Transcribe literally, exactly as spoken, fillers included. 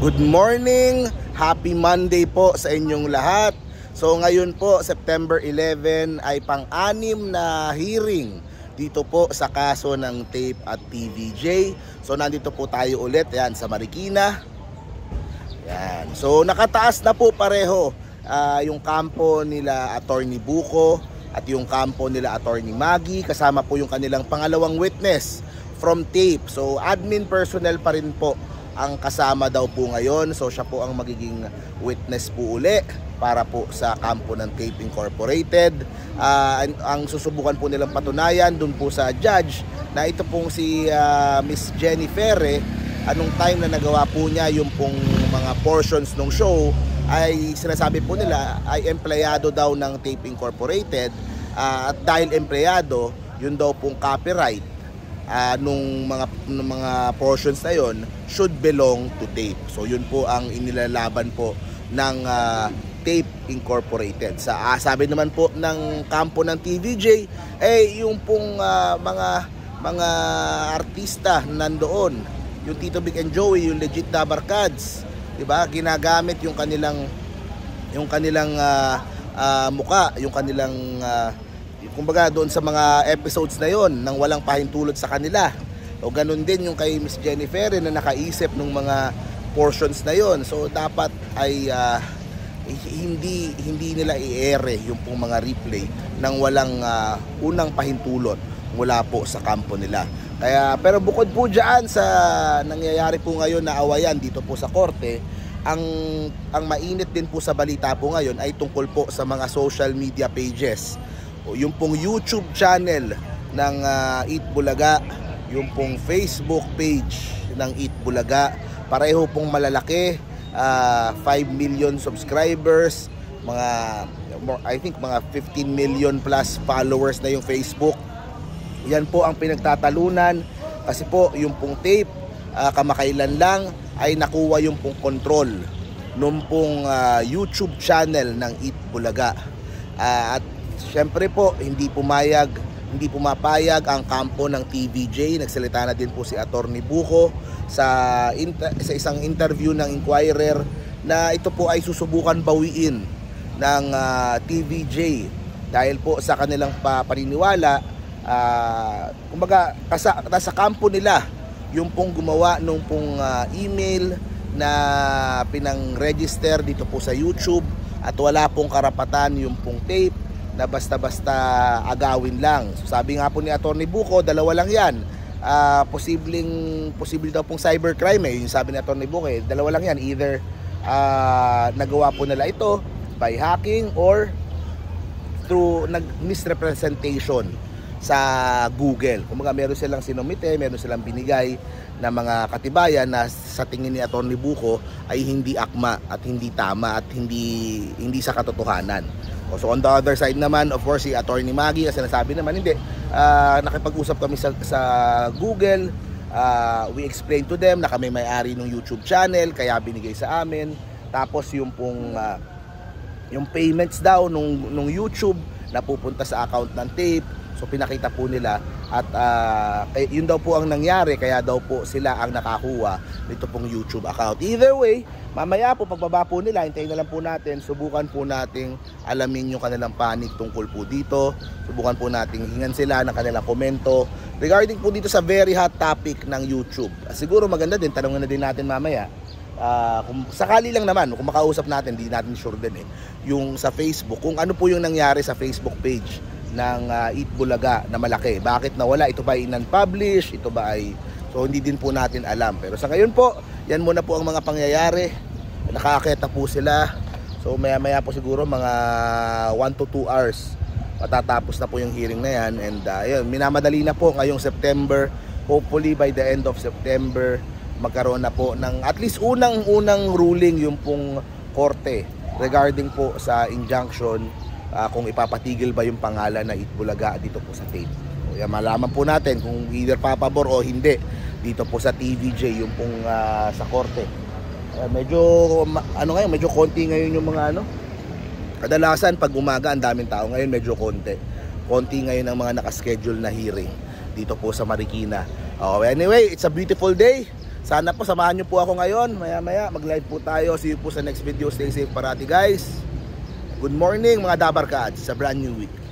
Good morning! Happy Monday po sa inyong lahat. So ngayon po, September eleven ay pang-anim na hearing dito po sa kaso ng tape at T V J. So nandito po tayo ulit yan sa Marikina. Yan. So nakataas na po pareho uh, yung kampo nila Attorney Buko at yung kampo nila Attorney Maggie, kasama po yung kanilang pangalawang witness from tape. So admin personnel pa rin po ang kasama daw po ngayon. So siya po ang magiging witness po uli para po sa kampo ng Tape Incorporated. Uh, ang, ang susubukan po nilang patunayan dun po sa judge na ito pong si uh, Miss Jenny Ferre, anong time na nagawa po niya yung pong mga portions ng show ay sinasabi po nila ay empleyado daw ng Tape Incorporated, uh, at dahil empleyado, yun daw pong copyright uh, nung mga nung mga portions na yon should belong to Tape. So yun po ang inilalaban po ng uh, Tape Incorporated. Sa uh, sabi naman po ng kampo ng T V J, eh yung pong uh, mga mga artista nandoon, yung Tito Vic and Joey, yung legit na barkads, 'di ba? Ginagamit yung kanilang yung kanilang uh, uh, muka, yung kanilang uh, kumbaga doon sa mga episodes na yon nang walang pahintulot sa kanila. O ganun din yung kay Miss Jenny Ferre na nakaisip ng mga portions na yon. So dapat ay uh, hindi hindi nila i-ere yung pong mga replay nang walang uh, unang pahintulot mula po sa kampo nila. Kaya pero bukod po diyan sa nangyayari po ngayon na awayan dito po sa korte, ang ang mainit din po sa balita po ngayon ay tungkol po sa mga social media pages. O yung pong YouTube channel ng uh, Eat Bulaga, yung pong Facebook page ng Eat Bulaga, pareho pong malalaki, uh, five million subscribers, mga I think mga fifteen million plus followers na yung Facebook. Yan po ang pinagtatalunan kasi po yung pong tape uh, kamakailan lang ay nakuha yung pong control nung pong uh, YouTube channel ng Eat Bulaga. Uh, at siyempre po, hindi pumayag, hindi pumapayag ang kampo ng T V J. Nagsalita na din po si Attorney Buko sa, inter, sa isang interview ng Inquirer na ito po ay susubukan bawiin ng uh, T V J dahil po sa kanilang paniniwala, uh, kumbaga nasa, nasa kampo nila yung pong gumawa nung pong uh, email na pinang-register dito po sa YouTube at wala pong karapatan yung pong tape na basta-basta agawin lang. So, sabi nga po ni Attorney Buko, dalawa lang yan. Uh, posibleng, posible daw pong cybercrime eh. Yung sabi ni Attorney Buko, eh, dalawa lang yan. Either uh, nagawa po nila ito by hacking or through misrepresentation sa Google. Kumbaga meron silang sinumite, meron silang binigay na mga katibayan na sa tingin ni Attorney Buko ay hindi akma at hindi tama at hindi hindi sa katotohanan. So on the other side naman, of course, si Attorney Maggie, kasi nasabi naman, hindi, uh, nakipag-usap kami sa, sa Google, uh, we explained to them na kami may-ari ng YouTube channel, kaya binigay sa amin. Tapos yung pong, uh, yung payments daw nung, nung YouTube na pupunta sa account ng tape, so pinakita po nila at uh, yun daw po ang nangyari, kaya daw po sila ang nakakuha nito pong YouTube account. Either way, mamaya po pagbaba po nila, hintayin na lang po natin, subukan po nating alamin yung kanilang panig tungkol po dito, subukan po nating hingan sila ng kanilang komento regarding po dito sa very hot topic ng YouTube. Siguro maganda din, tanongin na din natin mamaya, uh, kung sakali lang naman, kung makausap natin, di natin sure din eh, yung sa Facebook, kung ano po yung nangyari sa Facebook page ng uh, Eat Bulaga na malaki. Bakit nawala? Ito ba ay non-publish? Ito ba ay... So hindi din po natin alam. Pero sa ngayon po, yan muna po ang mga pangyayari. Nakakita po sila. So maya maya po siguro mga one to two hours matatapos na po yung hearing na yan. And uh, yun, minamadali na po ngayong September. Hopefully by the end of September magkaroon na po ng at least unang-unang ruling yung pong korte regarding po sa injunction. Uh, kung ipapatigil ba yung pangalan na Eat Bulaga dito po sa tape. So, yan, malaman po natin kung either papabor o hindi dito po sa T V J yung pong uh, sa korte. Uh, medyo ano ngayon, medyo konti ngayon yung mga ano. Kadalasan pag umaga ang daming tao, ngayon medyo konti. Konti ngayon ang mga nakaschedule na hearing dito po sa Marikina. Oh, anyway, it's a beautiful day. Sana po samahan nyo po ako ngayon. Maya maya mag-live po tayo. See you po sa next video. Stay safe parati guys. Good morning mga Dabarkads sa brand new week.